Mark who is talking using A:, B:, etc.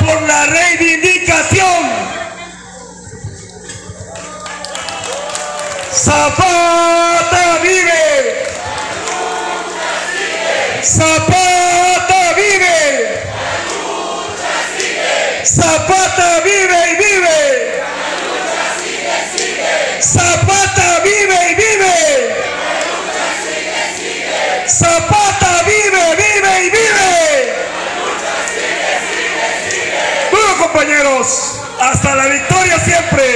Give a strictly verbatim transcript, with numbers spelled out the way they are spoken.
A: por la reivindicación. Zapata vive. Zapata vive. Zapata vive y vive. Zapata vive y vive. Zapata vive, vive y vive. Bueno, compañeros, hasta la victoria siempre.